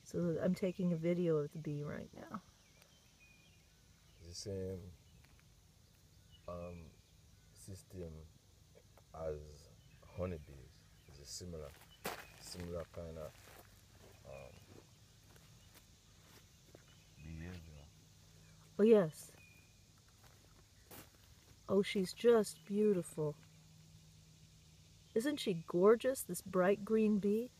So I'm taking a video of the bee right now. It's the same system as honeybees. It's a similar kind of behavior. Oh, yes. Oh, she's just beautiful. Isn't she gorgeous, this bright green bee?